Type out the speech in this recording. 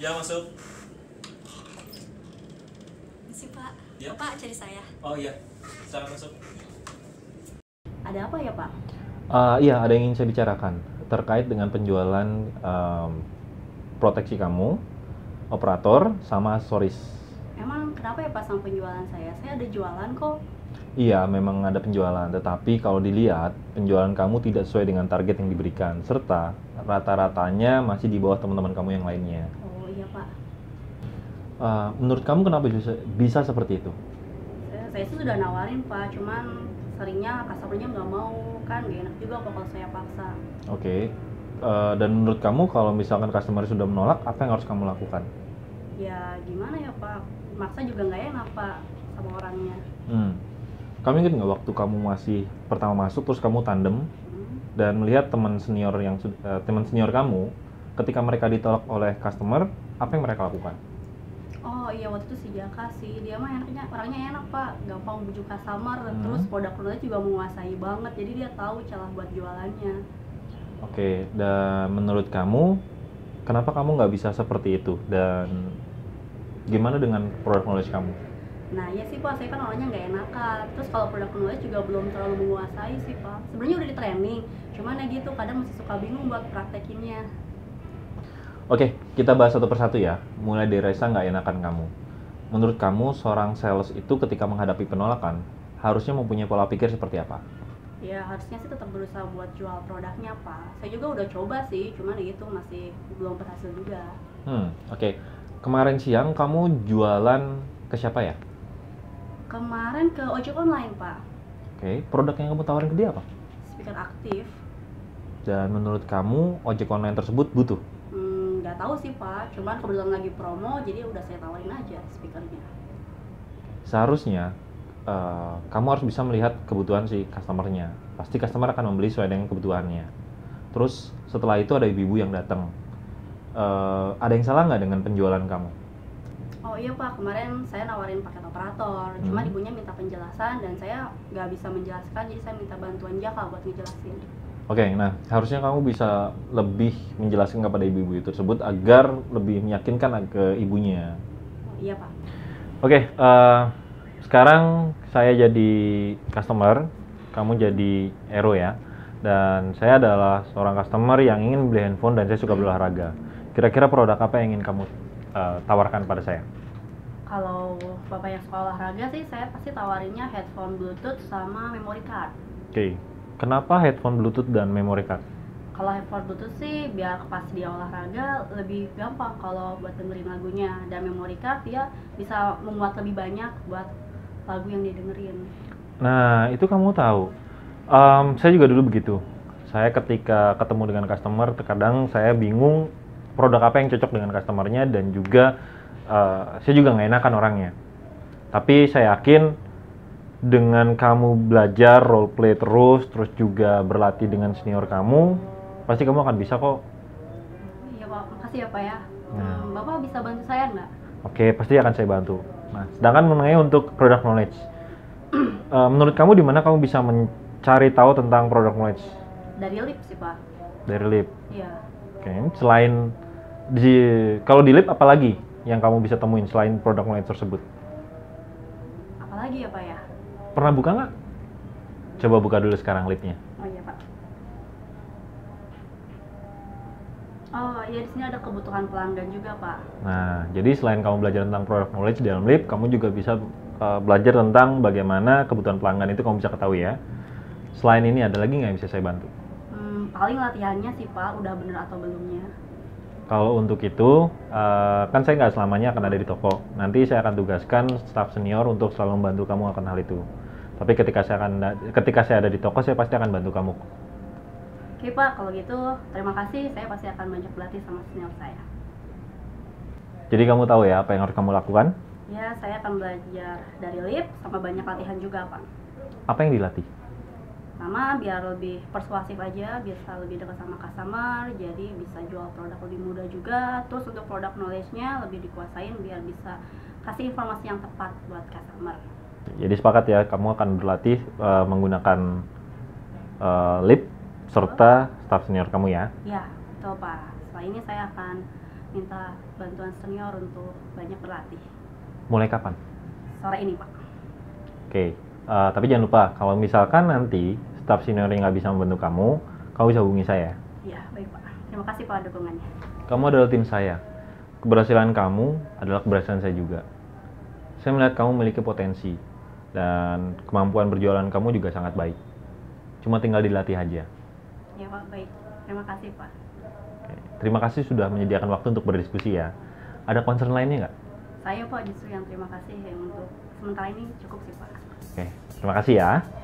Ya, masuk. Misi Pak, Ya. Bapak cari saya. Oh iya, silakan masuk. Ada apa ya Pak? Iya, ada yang ingin saya bicarakan terkait dengan penjualan proteksi kamu, operator, sama aksesoris. Emang kenapa ya Pak sama penjualan saya? Saya ada jualan kok. Iya, memang ada penjualan, tetapi kalau dilihat, penjualan kamu tidak sesuai dengan target yang diberikan, serta rata-ratanya masih di bawah teman-teman kamu yang lainnya. Oh iya Pak, Menurut kamu kenapa bisa seperti itu? saya sih sudah nawarin Pak, cuman seringnya customer-nya nggak mau, kan gak enak juga Pak kalau saya paksa. Oke. Dan menurut kamu kalau misalkan customer sudah menolak, apa yang harus kamu lakukan? Ya gimana ya Pak, maksa juga nggak enak Pak sama orangnya. Kamu ingat nggak waktu kamu masih pertama masuk terus kamu tandem dan melihat teman senior kamu ketika mereka ditolak oleh customer, apa yang mereka lakukan? Oh iya, waktu itu si Jaka sih, dia mah orangnya enak Pak, gampang bujuk customer, terus produk-produknya juga menguasai banget, jadi dia tahu celah buat jualannya. Oke, dan menurut kamu kenapa kamu nggak bisa seperti itu dan gimana dengan product knowledge kamu? Nah iya sih Pak, saya kan orangnya nggak enakan, terus kalau produk knowledge juga belum terlalu menguasai sih Pak. Sebenarnya udah di training, cuman ya gitu, kadang masih suka bingung buat praktekinnya. Oke, kita bahas satu persatu ya, mulai dari rasa nggak enakan kamu. Menurut kamu, seorang sales itu ketika menghadapi penolakan, harusnya mempunyai pola pikir seperti apa? Ya harusnya sih tetap berusaha buat jual produknya Pak. Saya juga udah coba sih, cuman ya gitu masih belum berhasil juga. Oke. Kemarin siang kamu jualan ke siapa ya? Kemarin ke ojek online Pak, Oke, produk yang kamu tawarin ke dia apa? speaker aktif. Dan menurut kamu, ojek online tersebut butuh? Nggak tahu sih Pak, cuman kebetulan lagi promo, jadi udah saya tawarin aja speakernya. Seharusnya, kamu harus bisa melihat kebutuhan si customer-nya. Pasti customer akan membeli sesuai dengan kebutuhannya. Terus, setelah itu ada ibu-ibu yang datang. Ada yang salah nggak dengan penjualan kamu? Oh iya Pak, kemarin saya nawarin paket operator, cuman ibunya minta penjelasan dan saya nggak bisa menjelaskan, jadi saya minta bantuan Jaka buat ngejelasin. Oke, nah harusnya kamu bisa lebih menjelaskan kepada ibu-ibu tersebut agar lebih meyakinkan ke ibunya. Oh iya Pak. Oke, sekarang saya jadi customer, kamu jadi hero ya. Dan saya adalah seorang customer yang ingin beli handphone dan saya suka berolahraga. Kira-kira produk apa yang ingin kamu tawarkan pada saya? Kalau Bapak yang suka olahraga sih, saya pasti tawarinnya headphone Bluetooth sama memory card. Oke, kenapa headphone Bluetooth dan memory card? Kalau headphone Bluetooth sih biar pas dia olahraga lebih gampang kalau buat dengerin lagunya, dan memory card dia bisa memuat lebih banyak buat lagu yang dia dengerin. Nah, itu kamu tahu. Saya juga dulu begitu. Saya ketika ketemu dengan customer, terkadang saya bingung produk apa yang cocok dengan customernya dan juga saya juga nggak enakan orangnya. Tapi saya yakin dengan kamu belajar role play terus juga berlatih dengan senior kamu, pasti kamu akan bisa kok. Iya Pak, makasih ya Pak ya. Bapak bisa bantu saya nggak? Oke, pasti akan saya bantu. Nah, sedangkan mengenai untuk product knowledge, menurut kamu di mana kamu bisa mencari tahu tentang product knowledge? Dari Lip sih Pak. Dari Lip. Iya. Oke, selain kalau di Lip apa lagi yang kamu bisa temuin selain product knowledge tersebut? Apalagi ya Pak ya? Pernah buka nggak? Coba buka dulu sekarang Lipnya. Oh iya Pak. Oh iya, di sini ada kebutuhan pelanggan juga Pak. Nah, jadi selain kamu belajar tentang product knowledge di dalam Lip, kamu juga bisa belajar tentang bagaimana kebutuhan pelanggan itu kamu bisa ketahui ya. Selain ini ada lagi nggak yang bisa saya bantu? Paling latihannya sih Pak, udah bener atau belumnya. Kalau untuk itu, kan saya nggak selamanya akan ada di toko. Nanti saya akan tugaskan staf senior untuk selalu membantu kamu akan hal itu. Tapi ketika saya ada di toko, saya pasti akan bantu kamu. Oke Pak, kalau gitu terima kasih, saya pasti akan banyak berlatih sama senior saya. Jadi kamu tahu ya apa yang harus kamu lakukan? Ya, saya akan belajar dari Lip sama banyak latihan juga Pak. Apa yang dilatih? Sama biar lebih persuasif aja, bisa lebih dekat sama customer, jadi bisa jual produk lebih mudah juga. Terus untuk produk knowledge-nya lebih dikuasain biar bisa kasih informasi yang tepat buat customer. Jadi sepakat ya, kamu akan berlatih menggunakan Lip serta staf senior kamu ya. Ya, betul Pak. Setelah ini saya akan minta bantuan senior untuk banyak berlatih. Mulai kapan? Sore ini, Pak. Oke, tapi jangan lupa kalau misalkan nanti staf senior yang nggak bisa membantu kamu bisa hubungi saya. Iya, baik Pak. Terima kasih Pak dukungannya. Kamu adalah tim saya. Keberhasilan kamu adalah keberhasilan saya juga. Saya melihat kamu memiliki potensi dan kemampuan berjualan kamu juga sangat baik. Cuma tinggal dilatih aja. Ya Pak, baik. Terima kasih Pak. Oke. Terima kasih sudah menyediakan waktu untuk berdiskusi ya. Ada concern lainnya nggak? Saya Pak justru yang terima kasih yang untuk sementara ini cukup sih Pak. Oke, terima kasih ya.